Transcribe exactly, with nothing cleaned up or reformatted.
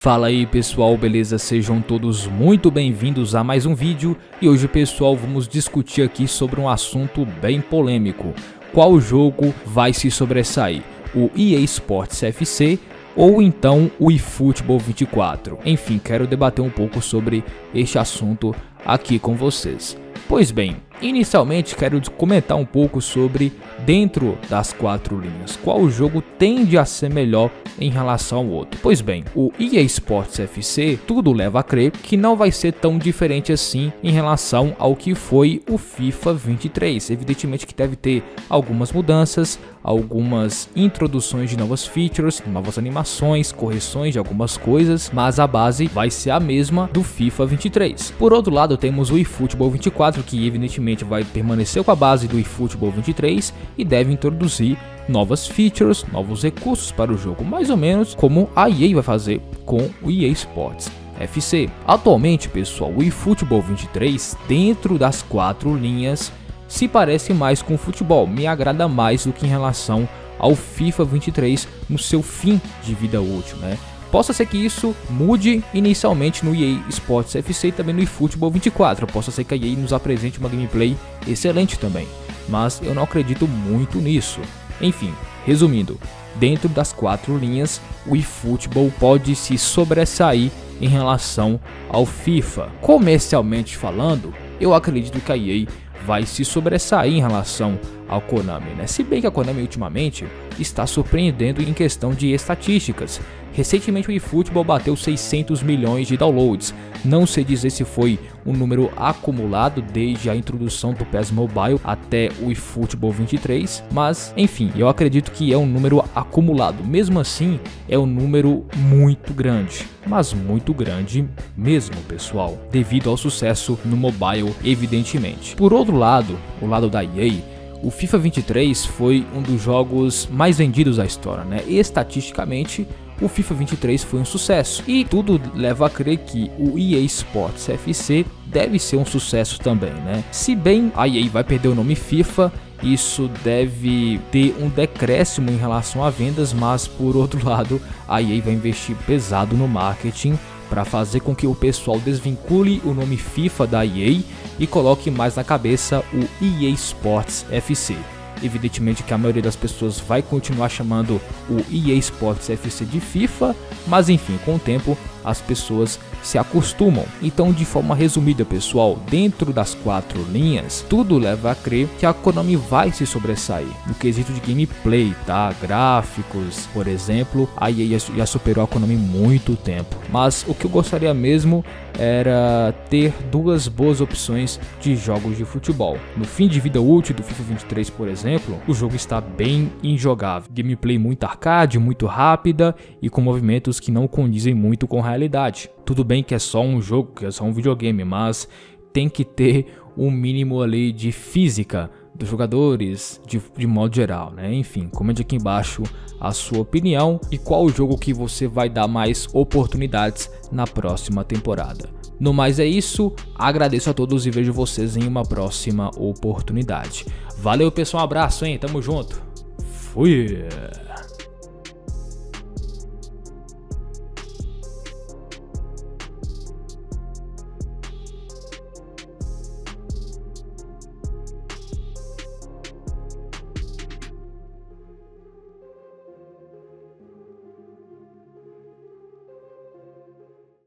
Fala aí pessoal, beleza? Sejam todos muito bem-vindos a mais um vídeo e hoje pessoal vamos discutir aqui sobre um assunto bem polêmico. Qual jogo vai se sobressair? O E A Sports F C ou então o eFootball vinte e quatro? Enfim, quero debater um pouco sobre este assunto aqui com vocês. Pois bem, inicialmente quero comentar um pouco sobre dentro das quatro linhas, qual jogo tende a ser melhor em relação ao outro. Pois bem, o E A Sports F C, tudo leva a crer que não vai ser tão diferente assim em relação ao que foi o FIFA vinte e três. Evidentemente que deve ter algumas mudanças, algumas introduções de novas features, novas animações, correções de algumas coisas, mas a base vai ser a mesma do FIFA vinte e três. Por outro lado, temos o eFootball vinte e quatro, que evidentemente vai permanecer com a base do eFootball vinte e três e deve introduzir novas features, novos recursos para o jogo, mais ou menos como a E A vai fazer com o E A Sports F C. Atualmente, pessoal, o eFootball vinte e três, dentro das quatro linhas, se parece mais com o futebol, me agrada mais do que em relação ao FIFA vinte e três no seu fim de vida útil, né? Possa ser que isso mude inicialmente no E A Sports F C e também no eFootball vinte e quatro. Possa ser que a E A nos apresente uma gameplay excelente também, mas eu não acredito muito nisso. Enfim, resumindo, dentro das quatro linhas, o eFootball pode se sobressair em relação ao FIFA. Comercialmente falando, eu acredito que a E A vai se sobressair em relação ao Konami, né? Se bem que a Konami ultimamente está surpreendendo em questão de estatísticas. Recentemente o eFootball bateu seiscentos milhões de downloads. Não sei dizer se foi um número acumulado desde a introdução do P E S Mobile até o eFootball vinte e três, mas enfim, eu acredito que é um número acumulado. Mesmo assim, é um número muito grande, mas muito grande mesmo, pessoal, devido ao sucesso no mobile, evidentemente. Por outro lado, o lado da E A, o FIFA vinte e três foi um dos jogos mais vendidos da história, né? Estatisticamente, o FIFA vinte e três foi um sucesso e tudo leva a crer que o E A Sports F C deve ser um sucesso também, né? Se bem a E A vai perder o nome FIFA, isso deve ter um decréscimo em relação a vendas, mas por outro lado, a E A vai investir pesado no marketing para fazer com que o pessoal desvincule o nome FIFA da E A e coloque mais na cabeça o E A Sports F C. Evidentemente que a maioria das pessoas vai continuar chamando o E A Sports F C de FIFA, mas enfim, com o tempo as pessoas se acostumam. Então, de forma resumida, pessoal, dentro das quatro linhas, tudo leva a crer que a Konami vai se sobressair no quesito de gameplay, tá? Gráficos, por exemplo, a E A já superou a Konami muito tempo. Mas o que eu gostaria mesmo era ter duas boas opções de jogos de futebol. No fim de vida útil do FIFA vinte e três, por exemplo, o jogo está bem injogável. Gameplay muito arcade, muito rápida e com movimentos que não condizem muito com a realidade. Tudo bem que é só um jogo, que é só um videogame, mas tem que ter um mínimo ali de física dos jogadores de, de modo geral, né? Enfim, comente aqui embaixo a sua opinião e qual o jogo que você vai dar mais oportunidades na próxima temporada. No mais é isso, agradeço a todos e vejo vocês em uma próxima oportunidade. Valeu pessoal, um abraço, hein? Tamo junto. Fui!